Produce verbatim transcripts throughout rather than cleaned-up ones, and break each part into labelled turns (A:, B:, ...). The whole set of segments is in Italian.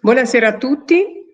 A: Buonasera a tutti,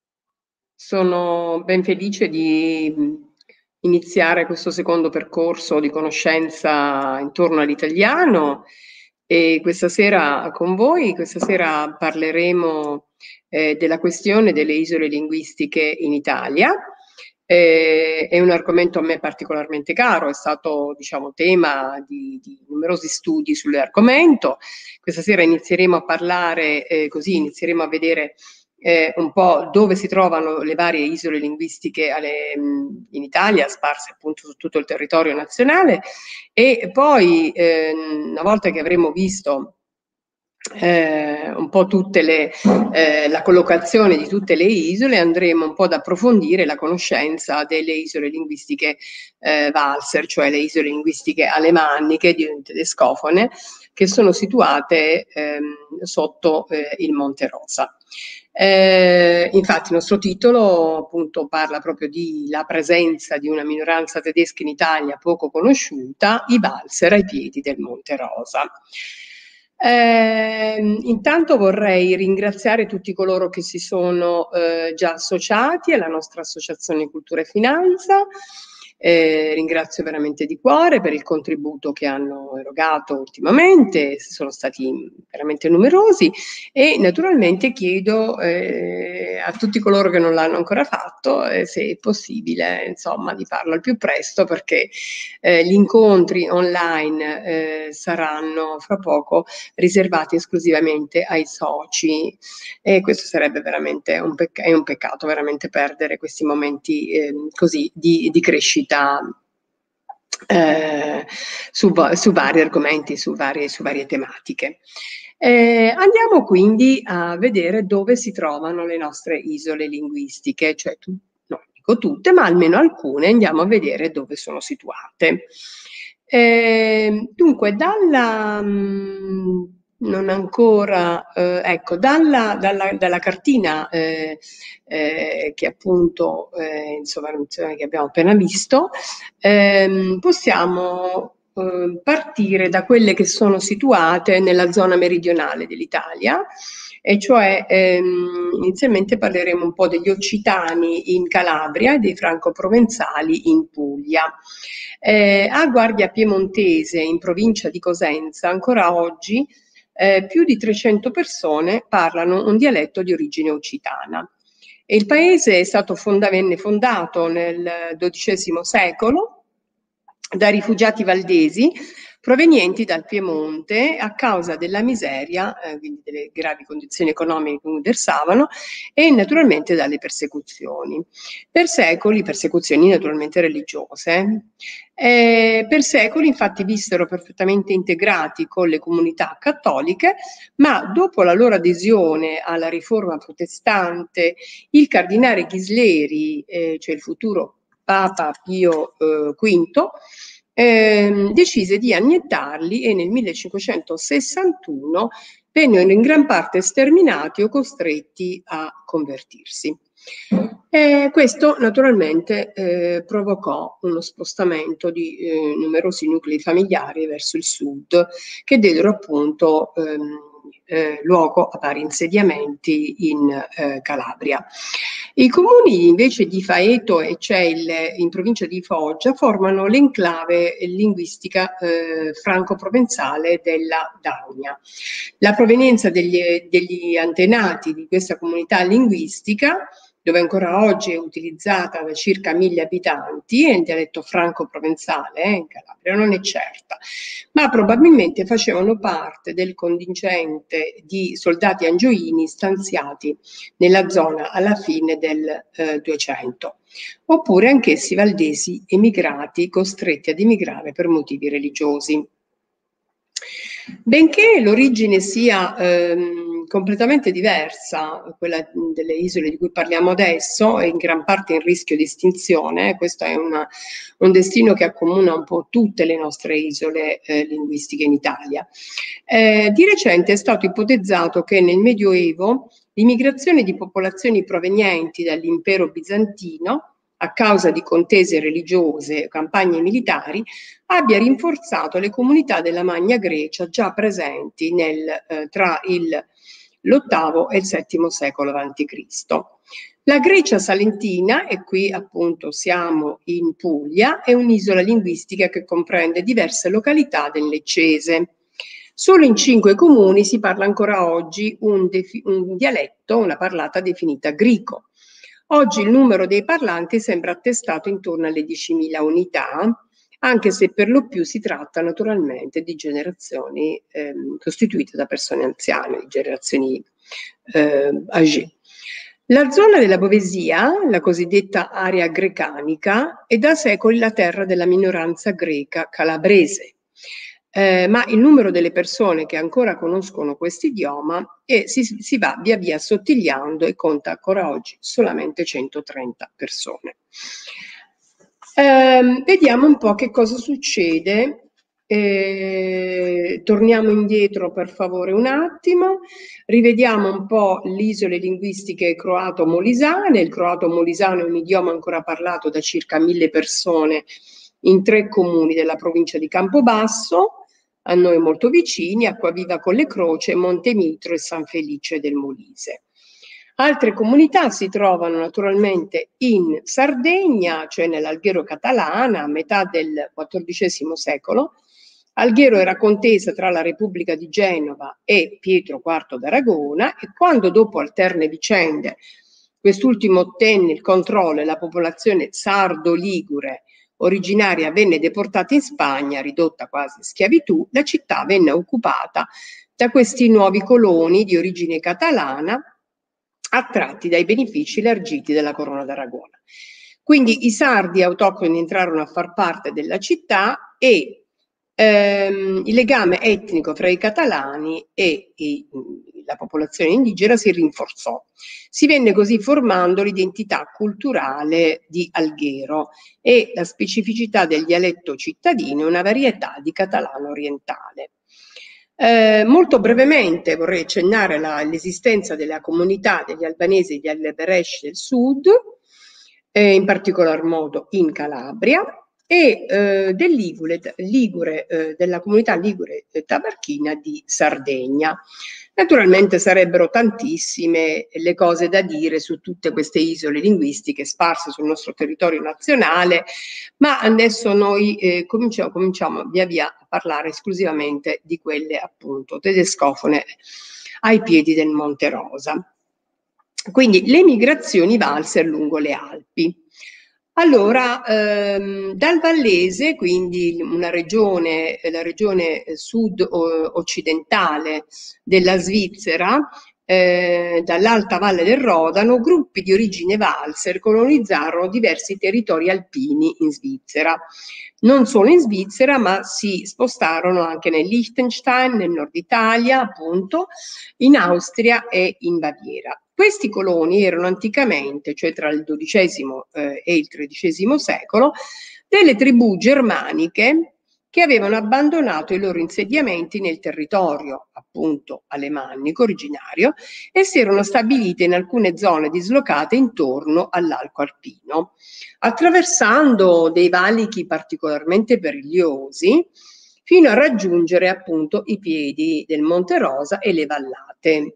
A: sono ben felice di iniziare questo secondo percorso di conoscenza intorno all'italiano e questa sera con voi, questa sera parleremo eh, della questione delle isole linguistiche in Italia. Eh, è un argomento a me particolarmente caro, è stato, diciamo, tema di, di numerosi studi sull'argomento. Questa sera inizieremo a parlare, eh, così inizieremo a vedere eh, un po' dove si trovano le varie isole linguistiche alle, mh, in Italia, sparse appunto su tutto il territorio nazionale, e poi eh, una volta che avremo visto Eh, un po' tutte le, eh, la collocazione di tutte le isole, andremo un po' ad approfondire la conoscenza delle isole linguistiche eh, valser, cioè le isole linguistiche alemanniche di tedescofone, che sono situate ehm, sotto eh, il Monte Rosa. Eh, infatti il nostro titolo appunto parla proprio della presenza di una minoranza tedesca in Italia poco conosciuta, i valser ai piedi del Monte Rosa. Eh, intanto vorrei ringraziare tutti coloro che si sono eh, già associati alla nostra Associazione Cultura e Finanza. Eh, ringrazio veramente di cuore per il contributo che hanno erogato ultimamente, sono stati veramente numerosi, e naturalmente chiedo eh, a tutti coloro che non l'hanno ancora fatto, eh, se è possibile, insomma, di farlo al più presto, perché eh, gli incontri online eh, saranno fra poco riservati esclusivamente ai soci, e questo sarebbe veramente un, pecc- è un peccato veramente perdere questi momenti eh, così di, di crescita eh, su, su vari argomenti, su varie, su varie tematiche. Eh, andiamo quindi a vedere dove si trovano le nostre isole linguistiche, cioè tu, no, dico tutte, ma almeno alcune, andiamo a vedere dove sono situate. Eh, dunque, dalla, mh, non ancora, eh, ecco, dalla, dalla, dalla cartina eh, eh, che appunto, eh, insomma, che abbiamo appena visto, ehm, possiamo eh, partire da quelle che sono situate nella zona meridionale dell'Italia, e cioè ehm, inizialmente parleremo un po' degli occitani in Calabria e dei franco-provenzali in Puglia. Eh, a Guardia Piemontese, in provincia di Cosenza, ancora oggi eh, più di trecento persone parlano un dialetto di origine occitana. E il paese è stato fonda- venne fondato nel dodicesimo secolo da rifugiati valdesi provenienti dal Piemonte a causa della miseria, eh, quindi delle gravi condizioni economiche in cui versavano, e naturalmente dalle persecuzioni. Per secoli, persecuzioni naturalmente religiose, eh, per secoli infatti vissero perfettamente integrati con le comunità cattoliche, ma dopo la loro adesione alla riforma protestante, il cardinale Ghisleri, eh, cioè il futuro Papa Pio eh, quinto, eh, decise di annientarli, e nel millecinquecentosessantuno vennero in gran parte sterminati o costretti a convertirsi. E questo naturalmente eh, provocò uno spostamento di eh, numerosi nuclei familiari verso il sud, che diedero appunto ehm, eh, luogo a vari insediamenti in eh, Calabria. I comuni invece di Faeto e Celle, in provincia di Foggia, formano l'enclave linguistica eh, franco-provenzale della Daunia. La provenienza degli, degli antenati di questa comunità linguistica, dove ancora oggi è utilizzata da circa mille abitanti, è il dialetto franco-provenzale eh, in Calabria, non è certa, ma probabilmente facevano parte del contingente di soldati angioini stanziati nella zona alla fine del eh, duecento, oppure anch'essi valdesi emigrati costretti ad emigrare per motivi religiosi. Benché l'origine sia ehm, completamente diversa, quella delle isole di cui parliamo adesso, è in gran parte in rischio di estinzione, questo è una, un destino che accomuna un po' tutte le nostre isole eh, linguistiche in Italia. Eh, di recente è stato ipotizzato che nel Medioevo l'immigrazione di popolazioni provenienti dall'impero bizantino, a causa di contese religiose e campagne militari, abbia rinforzato le comunità della Magna Grecia già presenti nel, eh, tra il l'ottavo e il settimo secolo avanti Cristo. La Grecia salentina, e qui appunto siamo in Puglia, è un'isola linguistica che comprende diverse località del Leccese. Solo in cinque comuni si parla ancora oggi un, un dialetto, una parlata definita greco. Oggi il numero dei parlanti sembra attestato intorno alle diecimila unità, anche se per lo più si tratta naturalmente di generazioni eh, costituite da persone anziane, di generazioni eh, âgée. La zona della Bovesia, la cosiddetta area grecanica, è da secoli la terra della minoranza greca calabrese, eh, ma il numero delle persone che ancora conoscono questo idioma e si, si va via via assottigliando e conta ancora oggi solamente centotrenta persone. Eh, vediamo un po' che cosa succede. Eh, torniamo indietro per favore un attimo, rivediamo un po' le isole linguistiche croato-molisane. Il croato-molisano è un idioma ancora parlato da circa mille persone in tre comuni della provincia di Campobasso, a noi molto vicini, Acquaviva Colle Croce, Montemitro e San Felice del Molise. Altre comunità si trovano naturalmente in Sardegna, cioè nell'Alghero catalana, a metà del quattordicesimo secolo. Alghero era contesa tra la Repubblica di Genova e Pietro quarto d'Aragona, e quando dopo alterne vicende quest'ultimo ottenne il controllo e la popolazione sardo-ligure originaria venne deportata in Spagna, ridotta quasi a schiavitù, la città venne occupata da questi nuovi coloni di origine catalana, attratti dai benefici elargiti dalla Corona d'Aragona. Quindi i sardi autoctoni entrarono a far parte della città e ehm, il legame etnico fra i catalani e i, la popolazione indigena si rinforzò. Si venne così formando l'identità culturale di Alghero e la specificità del dialetto cittadino, una varietà di catalano orientale. Eh, molto brevemente vorrei accennare all'esistenza della comunità degli albanesi di Alberesh del Sud, eh, in particolar modo in Calabria, e eh, del Ligure, Ligure eh, della comunità Ligure Tabarchina di Sardegna. Naturalmente sarebbero tantissime le cose da dire su tutte queste isole linguistiche sparse sul nostro territorio nazionale, ma adesso noi eh, cominciamo, cominciamo via via a parlare esclusivamente di quelle appunto tedescofone ai piedi del Monte Rosa. Quindi le migrazioni valse lungo le Alpi. Allora, ehm, dal Vallese, quindi una regione, la regione sud-occidentale della Svizzera, eh, dall'alta valle del Rodano, gruppi di origine valser colonizzarono diversi territori alpini in Svizzera. Non solo in Svizzera, ma si spostarono anche nel Liechtenstein, nel nord Italia, appunto, in Austria e in Baviera. Questi coloni erano anticamente, cioè tra il dodicesimo eh, e il tredicesimo secolo, delle tribù germaniche che avevano abbandonato i loro insediamenti nel territorio, appunto, alemannico originario, e si erano stabilite in alcune zone dislocate intorno all'arco alpino, attraversando dei valichi particolarmente perigliosi, fino a raggiungere appunto i piedi del Monte Rosa e le vallate.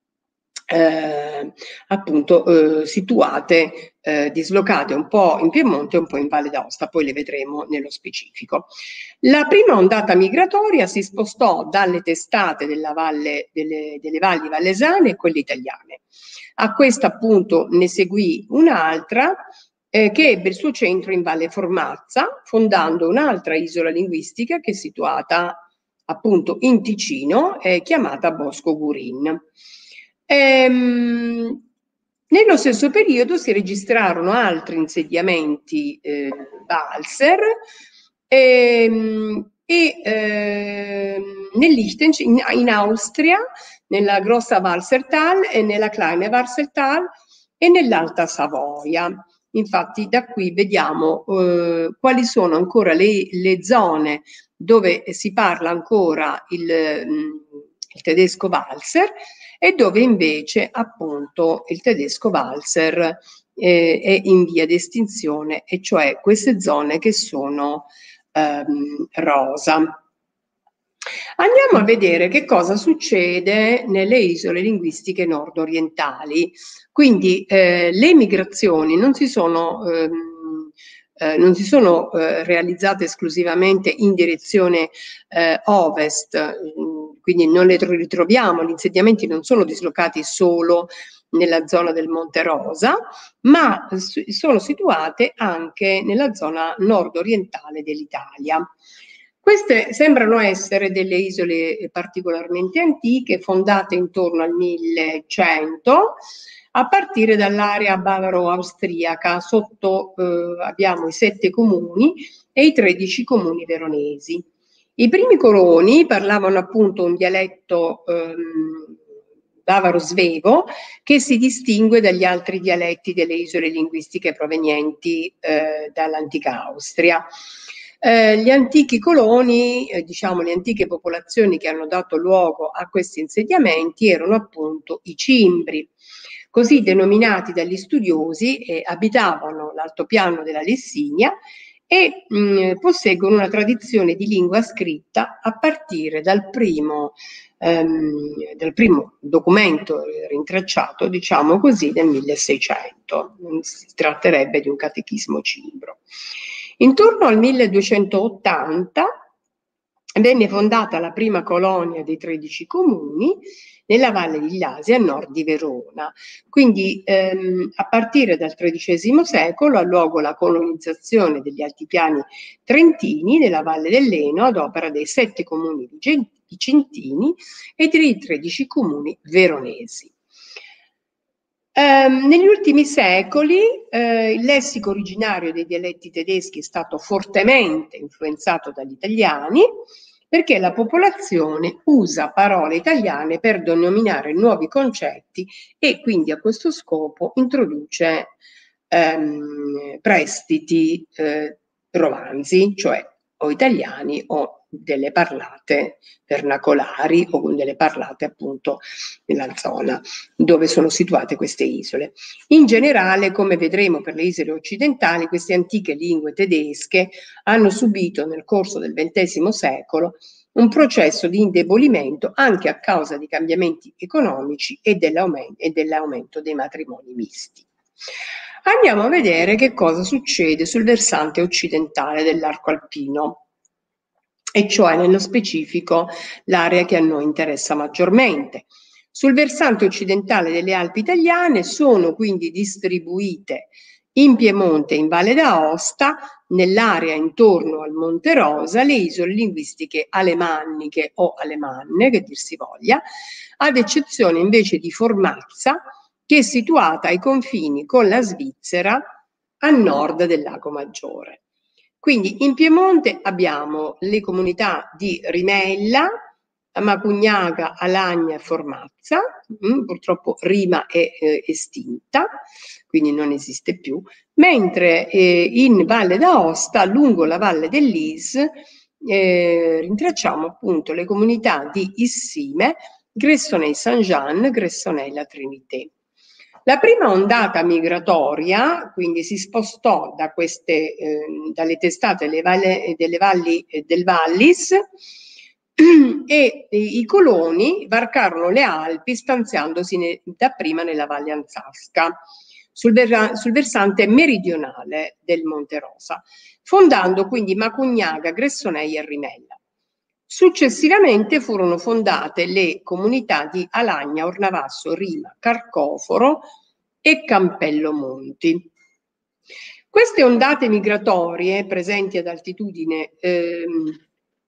A: Eh, appunto eh, situate, eh, dislocate un po' in Piemonte e un po' in Valle d'Aosta, poi le vedremo nello specifico. La prima ondata migratoria si spostò dalle testate della valle, delle, delle valli vallesane e quelle italiane. A questa appunto ne seguì un'altra eh, che ebbe il suo centro in Valle Formazza, fondando un'altra isola linguistica che è situata appunto in Ticino, eh, chiamata Bosco Gurin. Ehm, nello stesso periodo si registrarono altri insediamenti eh, valser ehm, e ehm, nel Liechtenstein, in, in Austria, nella Grossa Walsertal e nella Kleine Walsertal e nell'Alta Savoia. Infatti da qui vediamo eh, quali sono ancora le, le zone dove si parla ancora il, il tedesco valser e dove invece appunto il tedesco valser eh, è in via di estinzione, e cioè queste zone che sono ehm, rosa. Andiamo a vedere che cosa succede nelle isole linguistiche nord-orientali. Quindi eh, le migrazioni non si sono, ehm, eh, non si sono eh, realizzate esclusivamente in direzione eh, ovest, quindi non le ritroviamo, gli insediamenti non sono dislocati solo nella zona del Monte Rosa, ma sono situate anche nella zona nord-orientale dell'Italia. Queste sembrano essere delle isole particolarmente antiche, fondate intorno al millecento, a partire dall'area bavaro-austriaca. Sotto eh, abbiamo i sette comuni e i tredici comuni veronesi. I primi coloni parlavano appunto un dialetto ehm, bavaro-svevo che si distingue dagli altri dialetti delle isole linguistiche provenienti eh, dall'antica Austria. Eh, gli antichi coloni, eh, diciamo le antiche popolazioni che hanno dato luogo a questi insediamenti erano appunto i cimbri, così denominati dagli studiosi, e abitavano l'altopiano della Lessinia e mh, posseggono una tradizione di lingua scritta a partire dal primo, ehm, dal primo documento rintracciato, diciamo così, del milleseicento. Si tratterebbe di un catechismo cimbro. Intorno al milleduecentottanta venne fondata la prima colonia dei tredici comuni nella Valle di Iasi, a nord di Verona. Quindi ehm, a partire dal tredicesimo secolo ha luogo la colonizzazione degli altipiani trentini della Valle dell'Eno ad opera dei sette comuni vicentini e dei tredici comuni veronesi. Um, negli ultimi secoli eh, il lessico originario dei dialetti tedeschi è stato fortemente influenzato dagli italiani, perché la popolazione usa parole italiane per denominare nuovi concetti e quindi a questo scopo introduce ehm, prestiti eh, romanzi, cioè o italiani o delle parlate vernacolari o delle parlate appunto nella zona dove sono situate queste isole. In generale, come vedremo per le isole occidentali, queste antiche lingue tedesche hanno subito nel corso del ventesimo secolo un processo di indebolimento anche a causa di cambiamenti economici e dell'aumento, e dell'aumento dei matrimoni misti. Andiamo a vedere che cosa succede sul versante occidentale dell'arco alpino, e cioè nello specifico l'area che a noi interessa maggiormente. Sul versante occidentale delle Alpi italiane sono quindi distribuite in Piemonte e in Valle d'Aosta, nell'area intorno al Monte Rosa, le isole linguistiche alemanniche o alemanne, che dir si voglia, ad eccezione invece di Formazza, che è situata ai confini con la Svizzera a nord del Lago Maggiore. Quindi in Piemonte abbiamo le comunità di Rimella, Macugnaga, Alagna e Formazza, mm, purtroppo Rima è eh, estinta, quindi non esiste più, mentre eh, in Valle d'Aosta, lungo la Valle dell'Is, eh, rintracciamo appunto le comunità di Issime, Gressoney-Saint-Jean, Gressoney-La Trinité. La prima ondata migratoria, quindi si spostò da queste, eh, dalle testate delle, valle, delle valli eh, del Vallis e i coloni varcarono le Alpi stanziandosi ne, dapprima nella Valle Anzasca, sul, ver sul versante meridionale del Monte Rosa, fondando quindi Macugnaga, Gressoney e Rimella. Successivamente furono fondate le comunità di Alagna, Ornavasso, Rima, Carcoforo e Campello Monti. Queste ondate migratorie presenti ad altitudine ehm,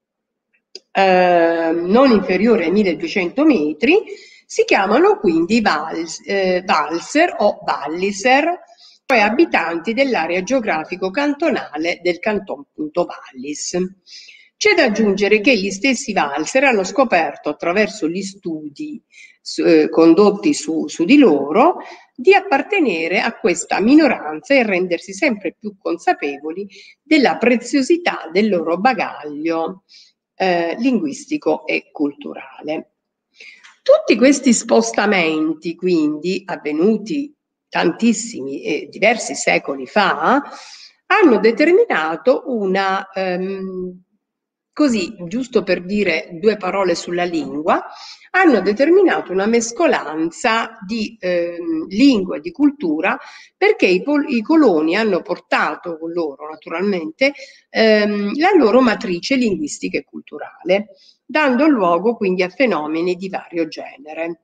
A: eh, non inferiore ai milleduecento metri si chiamano quindi vals, eh, valser o valliser, cioè abitanti dell'area geografico-cantonale del canton Punto Vallis. C'è da aggiungere che gli stessi valser hanno scoperto attraverso gli studi eh, condotti su, su di loro di appartenere a questa minoranza e rendersi sempre più consapevoli della preziosità del loro bagaglio eh, linguistico e culturale. Tutti questi spostamenti, quindi, avvenuti tantissimi e diversi secoli fa, hanno determinato una, um, così, giusto per dire due parole sulla lingua, hanno determinato una mescolanza di eh, lingua e di cultura, perché i, i coloni hanno portato con loro, naturalmente, ehm, la loro matrice linguistica e culturale, dando luogo quindi a fenomeni di vario genere.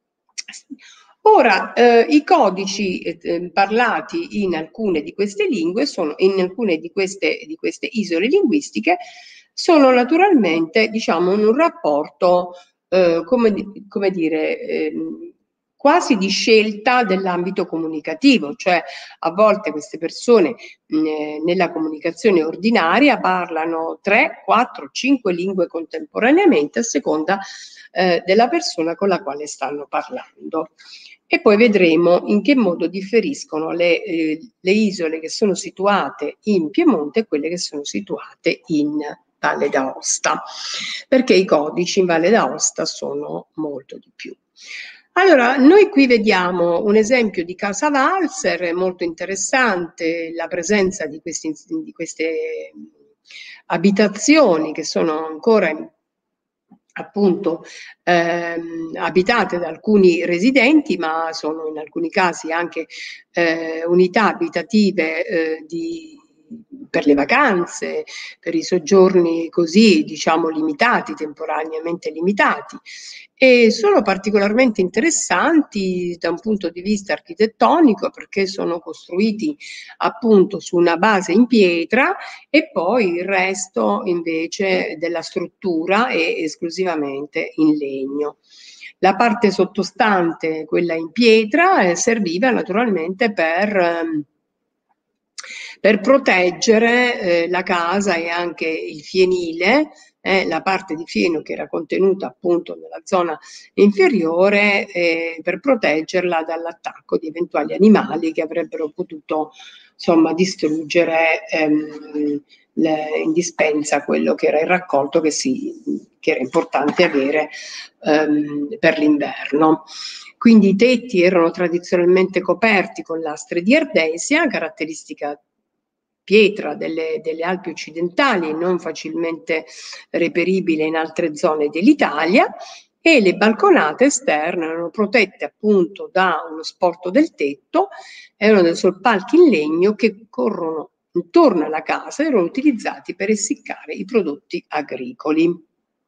A: Ora, eh, i codici eh, parlati in alcune di queste lingue, sono, in alcune di queste, di queste isole linguistiche, sono naturalmente, diciamo, in un rapporto, eh, come, come dire, eh, quasi di scelta dell'ambito comunicativo, cioè a volte queste persone mh, nella comunicazione ordinaria parlano tre, quattro, cinque lingue contemporaneamente a seconda eh, della persona con la quale stanno parlando. E poi vedremo in che modo differiscono le, eh, le isole che sono situate in Piemonte e quelle che sono situate in Valle d'Aosta, perché i codici in Valle d'Aosta sono molto di più. Allora, noi qui vediamo un esempio di casa valzer molto interessante, la presenza di, questi, di queste abitazioni che sono ancora in appunto ehm, abitate da alcuni residenti, ma sono in alcuni casi anche eh, unità abitative eh, di, per le vacanze, per i soggiorni così, diciamo, limitati, temporaneamente limitati. E sono particolarmente interessanti da un punto di vista architettonico perché sono costruiti appunto su una base in pietra e poi il resto invece della struttura è esclusivamente in legno. La parte sottostante, quella in pietra, eh, serviva naturalmente per, ehm, per proteggere eh, la casa e anche il fienile, eh, la parte di fieno che era contenuta appunto nella zona inferiore, eh, per proteggerla dall'attacco di eventuali animali che avrebbero potuto insomma distruggere ehm, le, in dispensa quello che era il raccolto che, si, che era importante avere ehm, per l'inverno. Quindi i tetti erano tradizionalmente coperti con lastre di ardesia, caratteristica pietra delle, delle Alpi occidentali, non facilmente reperibile in altre zone dell'Italia, e le balconate esterne erano protette appunto da uno sporto del tetto, erano dei soppalchi in legno che corrono intorno alla casa e erano utilizzati per essiccare i prodotti agricoli.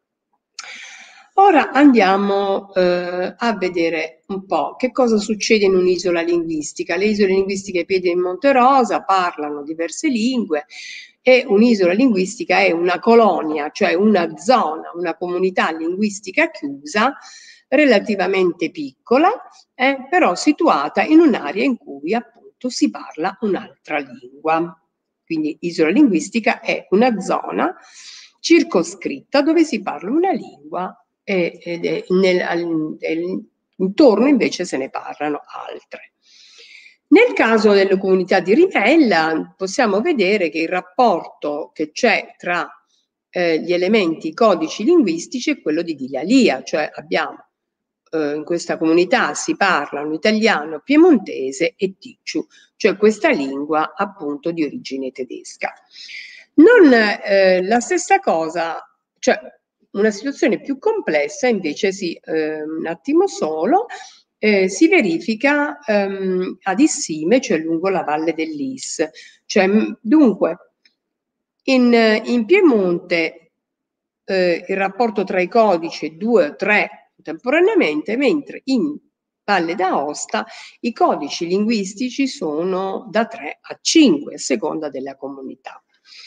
A: Ora andiamo eh, a vedere un po' che cosa succede in un'isola linguistica. Le isole linguistiche Piede in Monte Rosa parlano diverse lingue e un'isola linguistica è una colonia, cioè una zona, una comunità linguistica chiusa, relativamente piccola, eh, però situata in un'area in cui appunto si parla un'altra lingua. Quindi isola linguistica è una zona circoscritta dove si parla una lingua e, ed è nel, nel, intorno invece se ne parlano altre. Nel caso delle comunità di Rivella possiamo vedere che il rapporto che c'è tra eh, gli elementi codici linguistici è quello di dialia, cioè abbiamo eh, in questa comunità si parla un italiano piemontese e ticciu, cioè questa lingua appunto di origine tedesca. Non eh, la stessa cosa, cioè una situazione più complessa invece si, eh, un attimo solo, eh, si verifica ehm, ad Issime, cioè lungo la valle dell'Is. Cioè, dunque, in, in Piemonte eh, il rapporto tra i codici è due o tre contemporaneamente, mentre in Valle d'Aosta i codici linguistici sono da tre a cinque a seconda della comunità.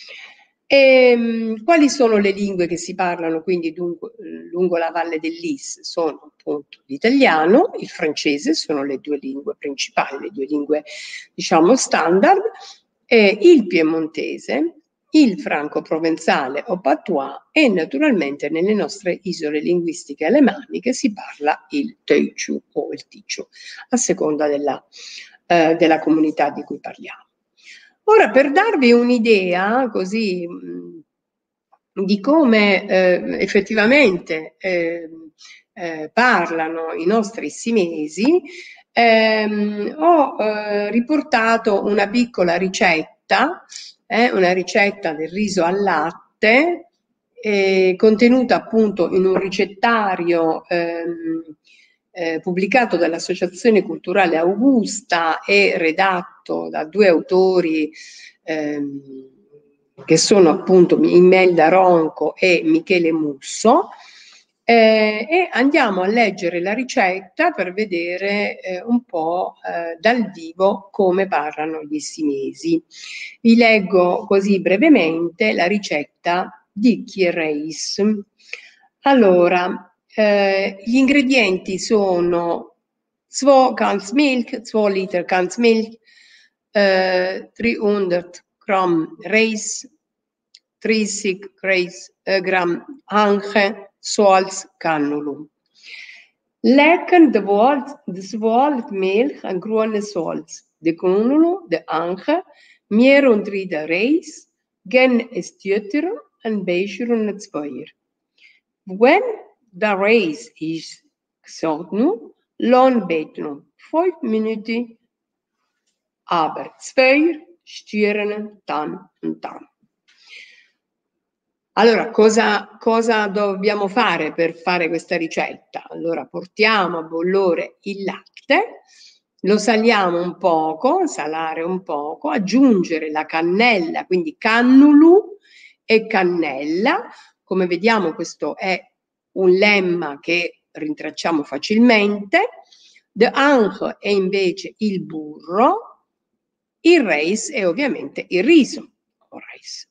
A: E, quali sono le lingue che si parlano quindi dunque, lungo la valle dell'Is? Sono appunto l'italiano, il francese, sono le due lingue principali, le due lingue diciamo standard, e il piemontese, il franco-provenzale o patois e naturalmente nelle nostre isole linguistiche alemaniche si parla il Teutschù o il Ticciu, a seconda della, eh, della comunità di cui parliamo. Ora, per darvi un'idea così mh, di come eh, effettivamente eh, eh, parlano i nostri issimesi, ehm, ho eh, riportato una piccola ricetta, eh, una ricetta del riso al latte è contenuta appunto in un ricettario ehm, eh, pubblicato dall'Associazione Culturale Augusta e redatto da due autori ehm, che sono appunto Imelda Ronco e Michele Musso. Eh, e andiamo a leggere la ricetta per vedere eh, un po' eh, dal vivo come parlano gli simesi. Vi leggo così brevemente la ricetta di Kiereis. Allora, eh, gli ingredienti sono due cans milk, due liter cans milk, eh, trecento gram reis, dreißig gram anche, zoals cannulu. Lekken de woord, de zwoalt milk en groene zoals. De cannulu, de anche, meer en drie de reis, gen estuteren en beijeren het zwoier. When the reis is gezond nu, lang beten, vijf minuten, aber zwoier sturen dan en dan. Allora, cosa, cosa dobbiamo fare per fare questa ricetta? Allora, portiamo a bollore il latte, lo saliamo un poco, salare un poco, aggiungere la cannella, quindi cannulu e cannella. Come vediamo, questo è un lemma che rintracciamo facilmente. De ange è invece il burro, il reis è ovviamente il riso, o rice.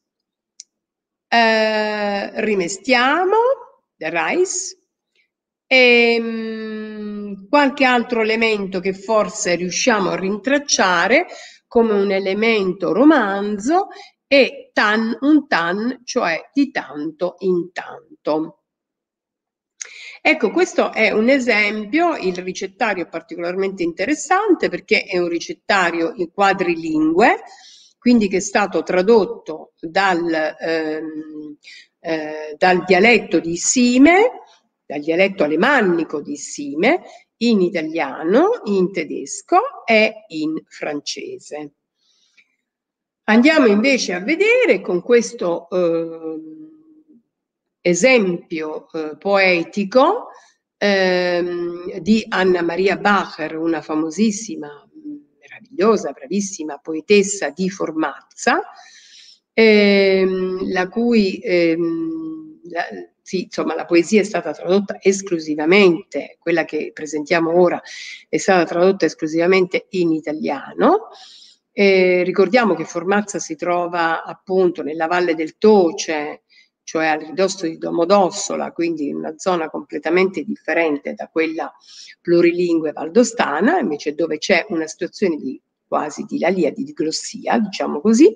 A: Eh, rimestiamo il rice e mh, qualche altro elemento che forse riusciamo a rintracciare come un elemento romanzo è tan, un tan, cioè di tanto in tanto. Ecco, questo è un esempio, il ricettario è particolarmente interessante perché è un ricettario in quadrilingue, quindi che è stato tradotto dal, ehm, eh, dal dialetto di Sime, dal dialetto alemannico di Sime, in italiano, in tedesco e in francese. Andiamo invece a vedere con questo eh, esempio eh, poetico ehm, di Anna Maria Bacher, una famosissima, meravigliosa, bravissima poetessa di Formazza, ehm, la cui ehm, la, sì, insomma, la poesia è stata tradotta esclusivamente, quella che presentiamo ora è stata tradotta esclusivamente in italiano. Eh, ricordiamo che Formazza si trova appunto nella Valle del Toce, cioè al ridosso di Domodossola, quindi in una zona completamente differente da quella plurilingue valdostana, invece dove c'è una situazione di quasi di lalia, di diglossia, diciamo così.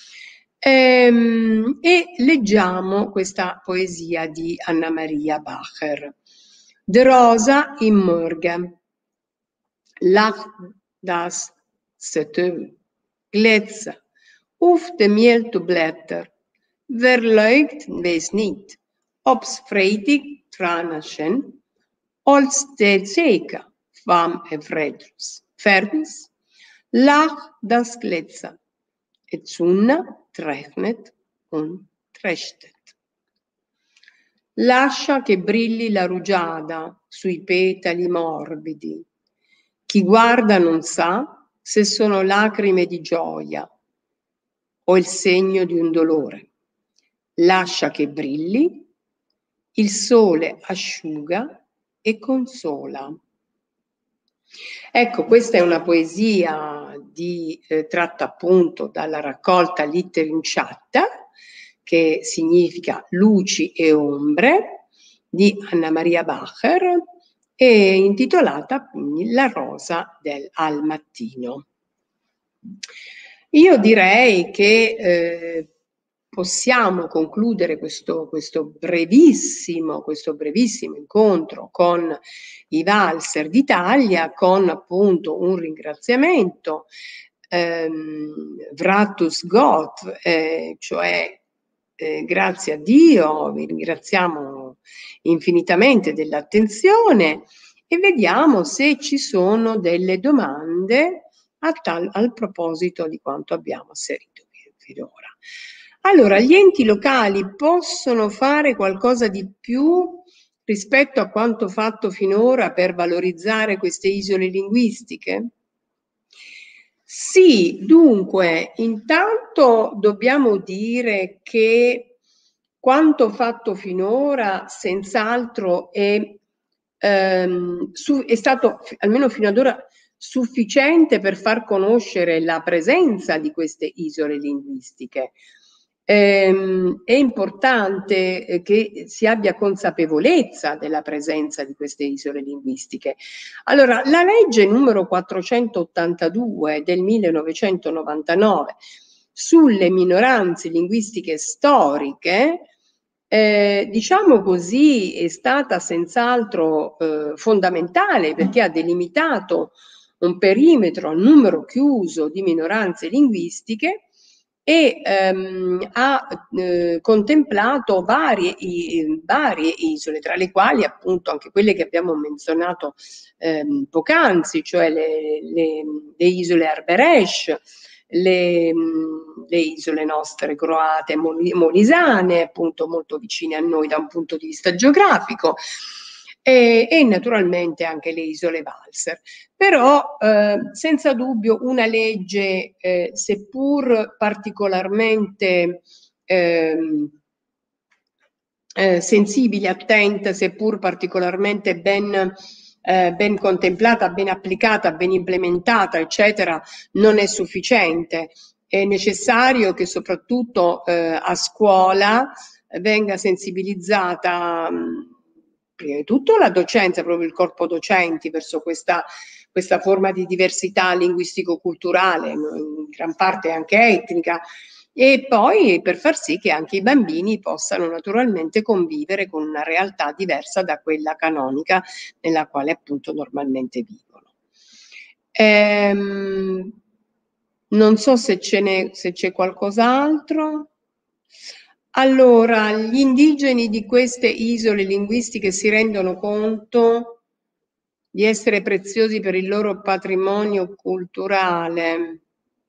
A: Ehm, e leggiamo questa poesia di Anna Maria Bacher. De Rosa im Morgen. Lacht das Setö, Glätze, auf de mielte Blätter. Wer leugt, weiß nicht, ob's Freitag Tranaschen, als der Zeker vom Evredus. Fernis, lach das Glätze, et Sunna trechnet und trestet. Lascia che brilli la rugiada sui petali morbidi. Chi guarda non sa se sono lacrime di gioia o il segno di un dolore. Lascia che brilli, il sole asciuga e consola. Ecco, questa è una poesia di, eh, tratta appunto dalla raccolta Litterinciatta, che significa luci e ombre, di Anna Maria Bacher, e intitolata quindi La rosa del, al mattino. Io direi che eh, possiamo concludere questo, questo brevissimo, questo brevissimo incontro con i valser d'Italia con appunto un ringraziamento, ehm, Vratus Gott, eh, cioè eh, grazie a Dio, vi ringraziamo infinitamente dell'attenzione e vediamo se ci sono delle domande a tal, al proposito di quanto abbiamo asserito finora. Allora, gli enti locali possono fare qualcosa di più rispetto a quanto fatto finora per valorizzare queste isole linguistiche? Sì, dunque, intanto dobbiamo dire che quanto fatto finora senz'altro è, ehm, su, è stato, almeno fino ad ora, sufficiente per far conoscere la presenza di queste isole linguistiche. Ehm, è importante eh, che si abbia consapevolezza della presenza di queste isole linguistiche. Allora, la legge numero quattrocentottantadue del millenovecentonovantanove sulle minoranze linguistiche storiche, eh, diciamo così, è stata senz'altro eh, fondamentale perché ha delimitato un perimetro a numero chiuso di minoranze linguistiche e ehm, ha eh, contemplato varie, i, varie isole, tra le quali appunto anche quelle che abbiamo menzionato ehm, poc'anzi, cioè le, le, le isole Arberesh, le, le isole nostre croate molisane, appunto molto vicine a noi da un punto di vista geografico, e, e naturalmente anche le isole Valser. Però eh, senza dubbio una legge, eh, seppur particolarmente ehm, eh, sensibile, attenta, seppur particolarmente ben, eh, ben contemplata, ben applicata, ben implementata, eccetera, non è sufficiente. È necessario che soprattutto eh, a scuola venga sensibilizzata mh, prima di tutto la docenza, proprio il corpo docenti verso questa, questa forma di diversità linguistico-culturale, in gran parte anche etnica, e poi per far sì che anche i bambini possano naturalmente convivere con una realtà diversa da quella canonica nella quale appunto normalmente vivono. Ehm, non so se ce n'è, se c'è qualcos'altro. Allora, gli indigeni di queste isole linguistiche si rendono conto di essere preziosi per il loro patrimonio culturale.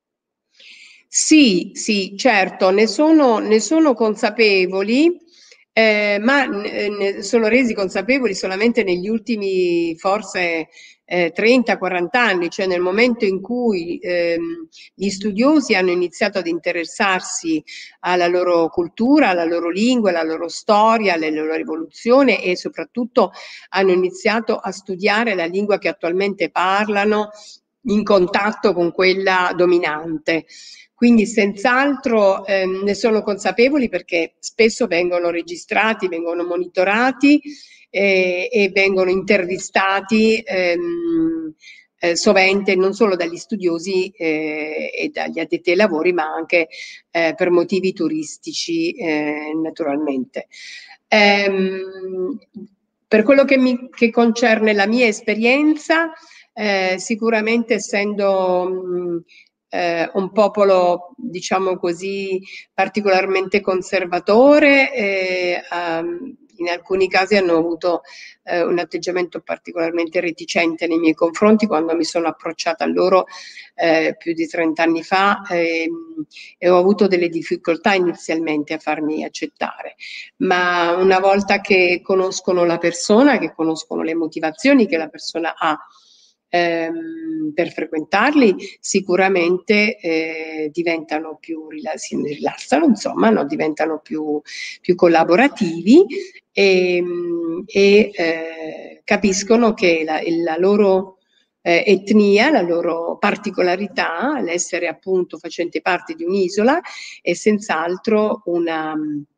A: Sì, sì, certo, ne sono, ne sono consapevoli, eh, ma ne sono resi consapevoli solamente negli ultimi forse eh, trenta quaranta anni, cioè nel momento in cui ehm, gli studiosi hanno iniziato ad interessarsi alla loro cultura, alla loro lingua, alla loro storia, alla loro evoluzione e soprattutto hanno iniziato a studiare la lingua che attualmente parlano in contatto con quella dominante. Quindi senz'altro ehm, ne sono consapevoli perché spesso vengono registrati, vengono monitorati eh, e vengono intervistati ehm, eh, sovente non solo dagli studiosi eh, e dagli addetti ai lavori, ma anche eh, per motivi turistici eh, naturalmente. Ehm, per quello che, mi, che concerne la mia esperienza, eh, sicuramente essendo mh, eh, un popolo, diciamo così, particolarmente conservatore, eh, um, in alcuni casi hanno avuto eh, un atteggiamento particolarmente reticente nei miei confronti quando mi sono approcciata a loro eh, più di trent'anni fa eh, e ho avuto delle difficoltà inizialmente a farmi accettare, ma una volta che conoscono la persona, che conoscono le motivazioni che la persona ha ehm, per frequentarli, sicuramente eh, diventano più si rilassano, insomma, no? Diventano più, più collaborativi e, e eh, capiscono che la, la loro eh, etnia, la loro particolarità, l'essere appunto facente parte di un'isola, è senz'altro una,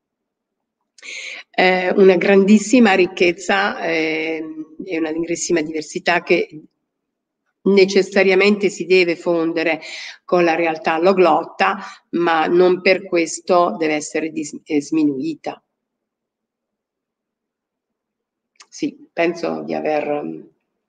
A: eh, una grandissima ricchezza eh, e una grandissima diversità che necessariamente si deve fondere con la realtà alloglotta, ma non per questo deve essere dis- sminuita. Sì, penso di aver...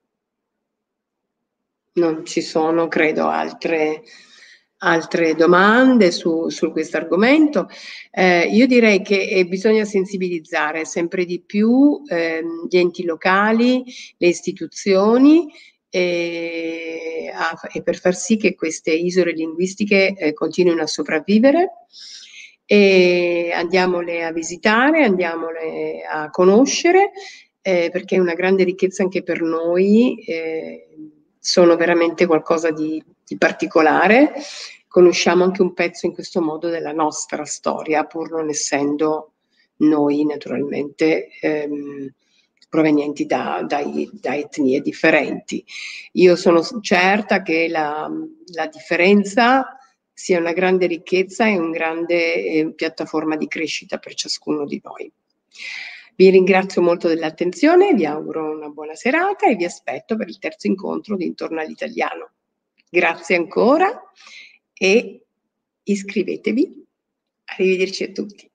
A: Non ci sono, credo, altre, altre domande su, su questo argomento. Eh, io direi che eh, bisogna sensibilizzare sempre di più eh, gli enti locali, le istituzioni, e, a, e per far sì che queste isole linguistiche eh, continuino a sopravvivere e andiamole a visitare, andiamole a conoscere, eh, perché è una grande ricchezza anche per noi, eh, sono veramente qualcosa di, di particolare. Conosciamo anche un pezzo in questo modo della nostra storia, pur non essendo noi naturalmente ehm, provenienti da, dai, da etnie differenti. Io sono certa che la, la differenza sia una grande ricchezza e una grande eh, piattaforma di crescita per ciascuno di noi. Vi ringrazio molto dell'attenzione, vi auguro una buona serata e vi aspetto per il terzo incontro di Intorno all'Italiano. Grazie ancora e iscrivetevi. Arrivederci a tutti.